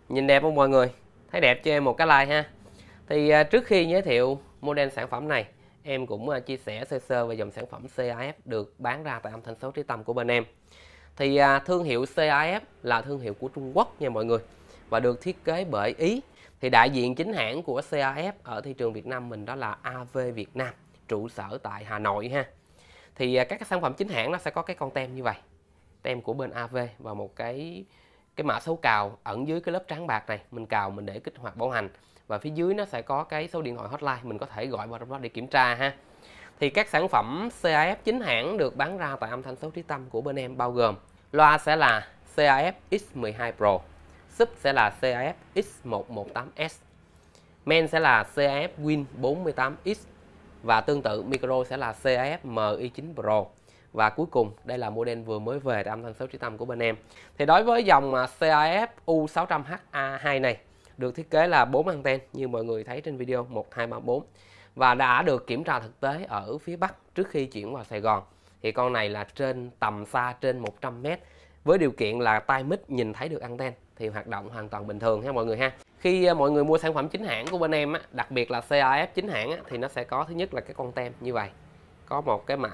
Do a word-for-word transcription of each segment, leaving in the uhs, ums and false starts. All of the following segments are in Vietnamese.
Nhìn đẹp không mọi người? Thấy đẹp cho em một cái like ha. Thì à, trước khi giới thiệu model sản phẩm này, em cũng à, chia sẻ sơ sơ về dòng sản phẩm xê a ép được bán ra tại âm thanh số trí tâm của bên em. Thì à, thương hiệu xê a ép là thương hiệu của Trung Quốc nha mọi người, và được thiết kế bởi Ý. Thì đại diện chính hãng của xê a ép ở thị trường Việt Nam mình đó là a vê Việt Nam, trụ sở tại Hà Nội ha. Thì à, các cái sản phẩm chính hãng nó sẽ có cái con tem như vậy, tem của bên a vê và một cái cái mã số cào ẩn dưới cái lớp trắng bạc này. Mình cào mình để kích hoạt bảo hành, và phía dưới nó sẽ có cái số điện thoại hotline, mình có thể gọi vào trong đó để kiểm tra ha. Thì các sản phẩm xê a ép chính hãng được bán ra tại âm thanh số trí tâm của bên em bao gồm: loa sẽ là xê a ép X mười hai Pro, sub sẽ là xê a ép X một một tám S, main sẽ là xê a ép Win bốn mươi tám X, và tương tự micro sẽ là xê a ép em i chín Pro. Và cuối cùng đây là model vừa mới về tại âm thanh số trí tâm của bên em. Thì đối với dòng xê a ép U sáu trăm H A hai này, được thiết kế là bốn anten như mọi người thấy trên video một, hai, ba, bốn, và đã được kiểm tra thực tế ở phía Bắc trước khi chuyển vào Sài Gòn. Thì con này là trên tầm xa trên một trăm mét, với điều kiện là tai mic nhìn thấy được anten thì hoạt động hoàn toàn bình thường ha mọi người ha. Khi mọi người mua sản phẩm chính hãng của bên em, đặc biệt là xê a ép chính hãng, thì nó sẽ có thứ nhất là cái con tem như vậy, có một cái mã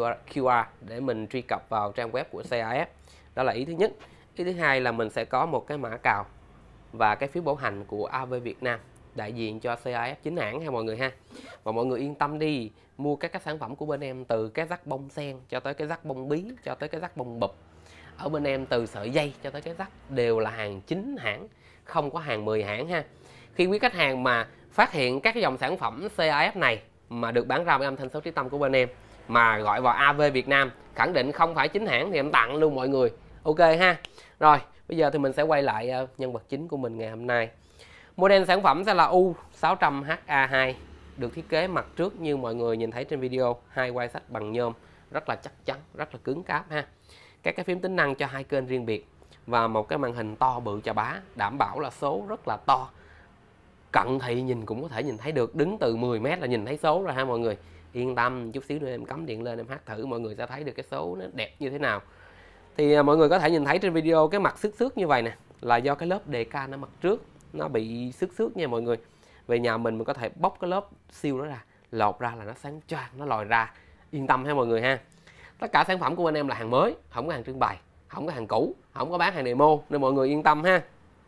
Q R để mình truy cập vào trang web của xê a ép. Đó là ý thứ nhất. Ý thứ hai là mình sẽ có một cái mã cào và cái phiếu bảo hành của a vê Việt Nam, đại diện cho xê a ép chính hãng ha mọi người ha. Và mọi người yên tâm đi, mua các cái sản phẩm của bên em, từ cái rắc bông sen cho tới cái rắc bông bí cho tới cái rắc bông bụp, ở bên em từ sợi dây cho tới cái rắc đều là hàng chính hãng, không có hàng mười hãng ha. Khi quý khách hàng mà phát hiện các cái dòng sản phẩm xê a ép này mà được bán ra với âm thanh số trí tâm của bên em mà gọi vào a vê Việt Nam khẳng định không phải chính hãng thì em tặng luôn mọi người. Ok ha. Rồi bây giờ thì mình sẽ quay lại nhân vật chính của mình ngày hôm nay. Model sản phẩm sẽ là U sáu trăm H A hai, được thiết kế mặt trước như mọi người nhìn thấy trên video, hai quai sách bằng nhôm rất là chắc chắn, rất là cứng cáp ha. Các cái phím tính năng cho hai kênh riêng biệt, và một cái màn hình to bự chà bá, đảm bảo là số rất là to, cận thị nhìn cũng có thể nhìn thấy được, đứng từ mười mét là nhìn thấy số rồi ha mọi người. Yên tâm, chút xíu nữa em cắm điện lên em hát thử mọi người sẽ thấy được cái số nó đẹp như thế nào. Thì mọi người có thể nhìn thấy trên video cái mặt xước xước như vậy nè, là do cái lớp đề can ở mặt trước nó bị xước xước nha mọi người. Về nhà mình mình có thể bóc cái lớp siêu đó ra, lột ra là nó sáng choang, nó lòi ra. Yên tâm ha mọi người ha. Tất cả sản phẩm của bên em là hàng mới, không có hàng trưng bày, không có hàng cũ, không có bán hàng demo, nên mọi người yên tâm ha.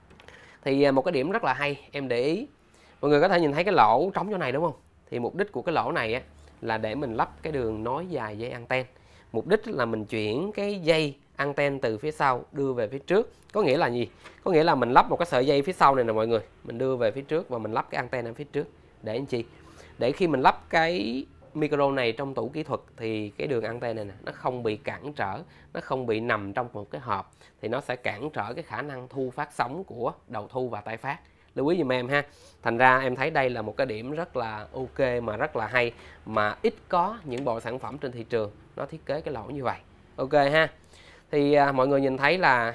Thì một cái điểm rất là hay em để ý, mọi người có thể nhìn thấy cái lỗ trống chỗ này đúng không? Thì mục đích của cái lỗ này á, là để mình lắp cái đường nối dài dây anten. Mục đích là mình chuyển cái dây anten từ phía sau đưa về phía trước. Có nghĩa là gì? Có nghĩa là mình lắp một cái sợi dây phía sau này nè mọi người, mình đưa về phía trước và mình lắp cái anten ở phía trước. Để làm chi? Để khi mình lắp cái micro này trong tủ kỹ thuật thì cái đường anten này nè, nó không bị cản trở, nó không bị nằm trong một cái hộp, thì nó sẽ cản trở cái khả năng thu phát sóng của đầu thu và tai phát. Lưu ý giùm em ha. Thành ra em thấy đây là một cái điểm rất là ok mà rất là hay, mà ít có những bộ sản phẩm trên thị trường nó thiết kế cái lỗ như vậy. Ok ha. Thì à, mọi người nhìn thấy là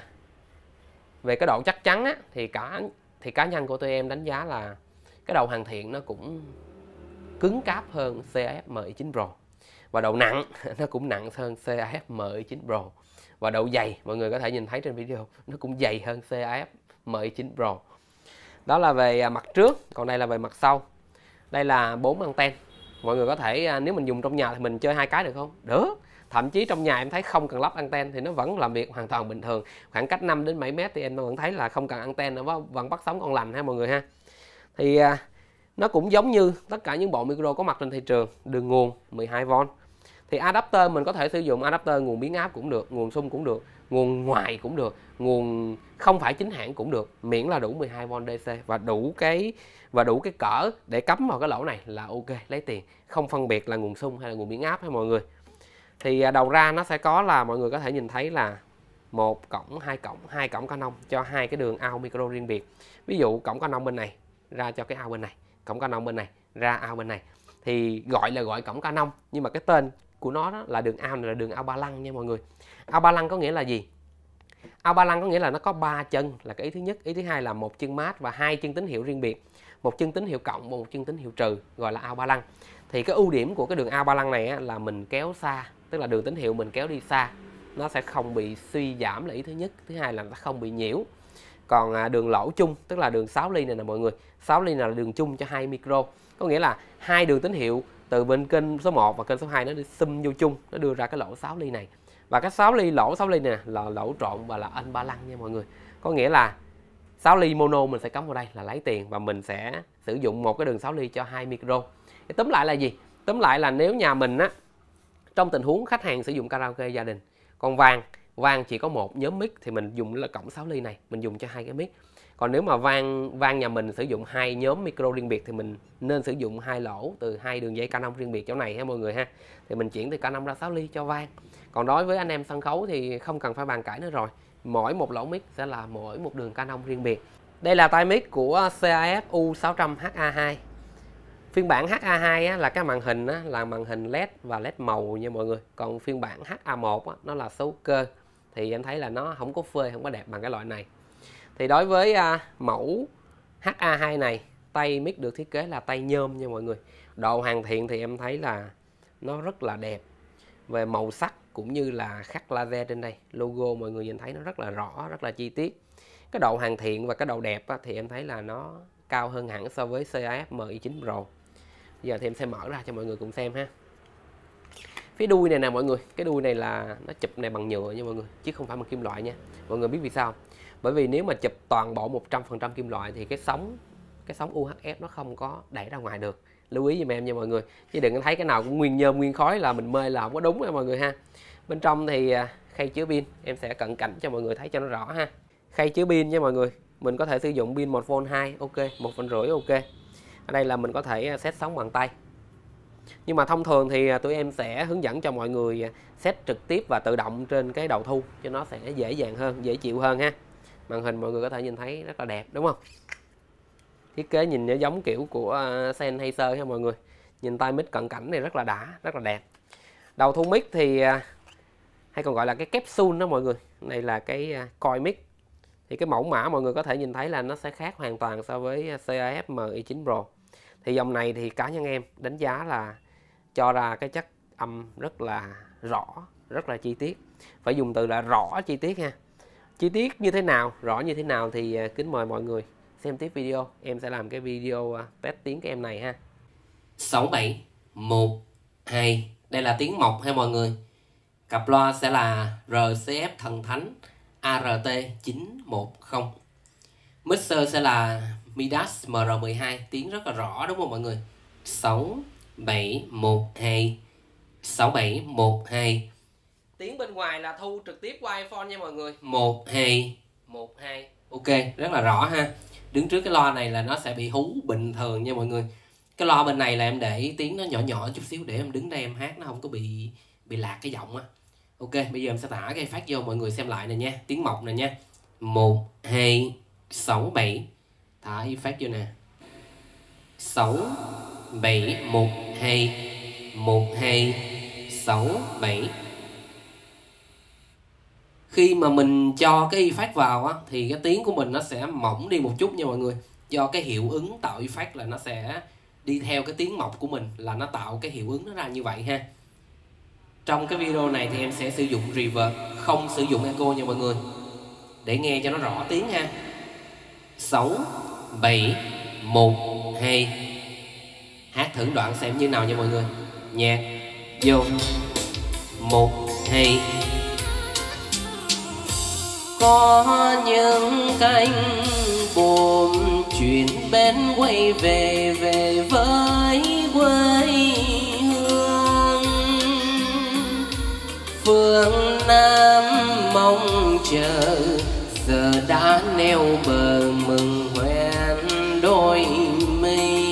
về cái độ chắc chắn á, thì cả thì cá nhân của tụi em đánh giá là cái đầu hoàn thiện nó cũng cứng cáp hơn xê a ép em i chín Pro, và độ nặng nó cũng nặng hơn xê a ép em i chín Pro, và độ dày mọi người có thể nhìn thấy trên video nó cũng dày hơn xê a ép em i chín Pro. Đó là về mặt trước, còn đây là về mặt sau. Đây là bốn anten. Mọi người có thể, nếu mình dùng trong nhà thì mình chơi hai cái được không? Được. Thậm chí trong nhà em thấy không cần lắp anten thì nó vẫn làm việc hoàn toàn bình thường. Khoảng cách năm đến bảy mét thì em vẫn thấy là không cần anten nữa, vẫn bắt sóng ngon lành ha mọi người ha. Thì nó cũng giống như tất cả những bộ micro có mặt trên thị trường, đường nguồn mười hai vôn. Thì adapter mình có thể sử dụng adapter nguồn biến áp cũng được, nguồn xung cũng được, nguồn ngoài cũng được, nguồn không phải chính hãng cũng được, miễn là đủ mười hai vôn đê xê và đủ cái và đủ cái cỡ để cắm vào cái lỗ này là ok, lấy tiền, không phân biệt là nguồn xung hay là nguồn biến áp ha mọi người. Thì đầu ra nó sẽ có là mọi người có thể nhìn thấy là một cổng, hai cổng, hai cổng Canon cho hai cái đường out micro riêng biệt. Ví dụ cổng Canon bên này ra cho cái out bên này, cổng Canon bên này ra out bên này, thì gọi là gọi cổng Canon, nhưng mà cái tên của nó đó là đường out này là đường out ba lăng nha mọi người. Out ba lăng có nghĩa là gì? Out ba lăng có nghĩa là nó có ba chân là cái ý thứ nhất. Ý thứ hai là một chân mát và hai chân tín hiệu riêng biệt, một chân tín hiệu cộng và một chân tín hiệu trừ, gọi là out ba lăng. Thì cái ưu điểm của cái đường out ba lăng này á, là mình kéo xa, tức là đường tín hiệu mình kéo đi xa, nó sẽ không bị suy giảm là ý thứ nhất. Thứ hai là nó không bị nhiễu. Còn à, đường lỗ chung tức là đường sáu ly này nè mọi người, sáu ly này là đường chung cho hai micro, có nghĩa là hai đường tín hiệu từ bên kênh số một và kênh số hai nó đi sum vô chung, nó đưa ra cái lỗ sáu ly này. Và cái sáu ly lỗ sáu ly này là lỗ trộn và là anh ba lăng nha mọi người. Có nghĩa là sáu ly mono mình sẽ cắm vào đây là lấy tiền, và mình sẽ sử dụng một cái đường sáu ly cho hai micro. Thì túm lại là gì? Túm lại là nếu nhà mình á, trong tình huống khách hàng sử dụng karaoke gia đình, còn vang vang chỉ có một nhóm mic thì mình dùng là cổng sáu ly này, mình dùng cho hai cái mic. Còn nếu mà vang vang nhà mình sử dụng hai nhóm micro riêng biệt thì mình nên sử dụng hai lỗ từ hai đường dây Canon riêng biệt chỗ này ha mọi người ha. Thì mình chuyển từ Canon ra sáu ly cho vang. Còn đối với anh em sân khấu thì không cần phải bàn cãi nữa rồi. Mỗi một lỗ mic sẽ là mỗi một đường Canon riêng biệt. Đây là tai mic của xê a ép U sáu trăm H A hai. Phiên bản H A hai á, là cái màn hình á, là màn hình led và led màu nha mọi người. Còn phiên bản H A một á, nó là số cơ. Thì em thấy là nó không có phê, không có đẹp bằng cái loại này. Thì đối với à, mẫu H A hai này, tay mic được thiết kế là tay nhôm nha mọi người. Độ hoàn thiện thì em thấy là nó rất là đẹp. Về màu sắc cũng như là khắc laser trên đây, logo mọi người nhìn thấy nó rất là rõ, rất là chi tiết. Cái độ hoàn thiện và cái độ đẹp á, thì em thấy là nó cao hơn hẳn so với xê a ép M I chín Pro. Giờ thì em sẽ mở ra cho mọi người cùng xem ha. Phía đuôi này nè mọi người, cái đuôi này là nó chụp này bằng nhựa nha mọi người, chứ không phải bằng kim loại nha. Mọi người biết vì sao? Bởi vì nếu mà chụp toàn bộ một trăm phần trăm kim loại thì cái sóng cái sóng u hát ép nó không có đẩy ra ngoài được. Lưu ý giùm em nha mọi người, chứ đừng có thấy cái nào cũng nguyên nhôm nguyên khói là mình mê là không có đúng nha mọi người ha. Bên trong thì khay chứa pin em sẽ cận cảnh cho mọi người thấy cho nó rõ ha. Khay chứa pin nha mọi người, mình có thể sử dụng pin một vôn hai, ok, một phân rưỡi ok. Ở đây là mình có thể set sóng bằng tay. Nhưng mà thông thường thì tụi em sẽ hướng dẫn cho mọi người set trực tiếp và tự động trên cái đầu thu cho nó sẽ dễ dàng hơn, dễ chịu hơn ha. Màn hình mọi người có thể nhìn thấy rất là đẹp đúng không? Thiết kế nhìn nó giống kiểu của Sennheiser ha mọi người. Nhìn tay mic cận cảnh này rất là đã, rất là đẹp. Đầu thu mic thì hay còn gọi là cái capsule đó mọi người. Đây là cái coil mic. Thì cái mẫu mã mọi người có thể nhìn thấy là nó sẽ khác hoàn toàn so với xê a ép M I chín Pro. Thì dòng này thì cá nhân em đánh giá là cho ra cái chất âm rất là rõ, rất là chi tiết. Phải dùng từ là rõ chi tiết ha. Chi tiết như thế nào, rõ như thế nào thì kính mời mọi người xem tiếp video. Em sẽ làm cái video test tiếng cái em này ha. Sáu bảy một hai. Đây là tiếng mộc ha mọi người. Cặp loa sẽ là rờ xê ép Thần Thánh A R T chín một không. Mixer sẽ là Midas M R mười hai. Tiếng rất là rõ đúng không mọi người? Sáu bảy một hai. Sáu bảy một hai. Tiếng bên ngoài là thu trực tiếp qua iPhone nha mọi người. Một hai. Một hai. Ok, rất là rõ ha. Đứng trước cái loa này là nó sẽ bị hú bình thường nha mọi người. Cái loa bên này là em để tiếng nó nhỏ nhỏ chút xíu để em đứng đây em hát nó không có bị bị lạc cái giọng á. Ok, bây giờ em sẽ thả cái phát vô mọi người xem lại nè nha. Tiếng mộc nè nha. Một hai sáu bảy. Thả phát vô nè. Sáu bảy một hai. Một hai sáu bảy. Khi mà mình cho cái effect vào á, thì cái tiếng của mình nó sẽ mỏng đi một chút nha mọi người. Do cái hiệu ứng tạo effect là nó sẽ đi theo cái tiếng mộc của mình, là nó tạo cái hiệu ứng nó ra như vậy ha. Trong cái video này thì em sẽ sử dụng reverb, không sử dụng echo nha mọi người, để nghe cho nó rõ tiếng ha. Sáu bảy một hai. Hát thử đoạn xem như nào nha mọi người. Nhạc vô. Một hai. Có những cánh buồm chuyển bến quay về về với quê hương. Phương Nam mong chờ giờ đã neo bờ mừng hoen đôi mi.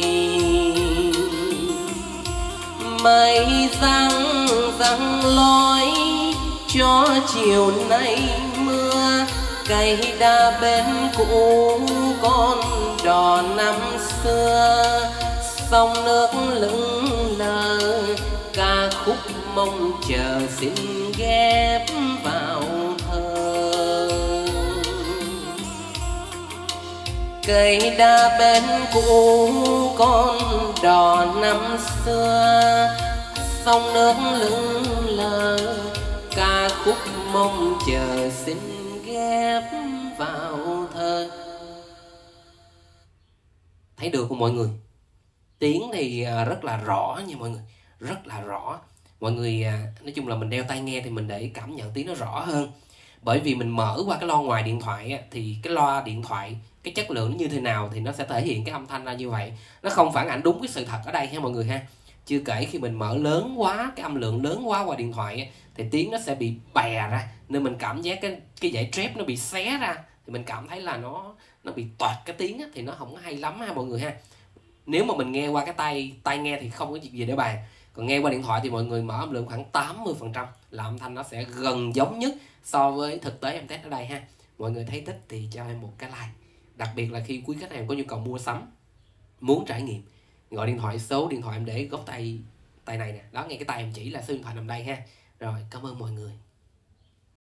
Mây răng răng lối cho chiều nay mưa. Cây đa bên cũ con đò năm xưa. Sông nước lững lờ ca khúc mong chờ xin ghép vào thơ. Cây đa bên cũ con đò năm xưa. Sông nước lững lờ ca khúc mong chờ xin ghép vào thơ. Thấy được không mọi người? Tiếng thì rất là rõ nha mọi người, rất là rõ. Mọi người nói chung là mình đeo tai nghe thì mình để cảm nhận tiếng nó rõ hơn. Bởi vì mình mở qua cái loa ngoài điện thoại thì cái loa điện thoại, cái chất lượng nó như thế nào thì nó sẽ thể hiện cái âm thanh ra như vậy. Nó không phản ảnh đúng cái sự thật ở đây ha mọi người ha. Chưa kể khi mình mở lớn quá, cái âm lượng lớn quá qua điện thoại thì tiếng nó sẽ bị bè ra, nên mình cảm giác cái cái dãy trap nó bị xé ra, thì mình cảm thấy là nó nó bị toạc cái tiếng thì nó không có hay lắm ha mọi người ha. Nếu mà mình nghe qua cái tai tai nghe thì không có việc gì để bàn, còn nghe qua điện thoại thì mọi người mở âm lượng khoảng tám mươi phần trăm là âm thanh nó sẽ gần giống nhất so với thực tế em test ở đây ha. Mọi người thấy thích thì cho em một cái like, đặc biệt là khi quý khách hàng có nhu cầu mua sắm, muốn trải nghiệm, gọi điện thoại số điện thoại em để góc tay tay này nè, đó, ngay cái tay em chỉ là số điện thoại nằm đây ha. Rồi, cảm ơn mọi người.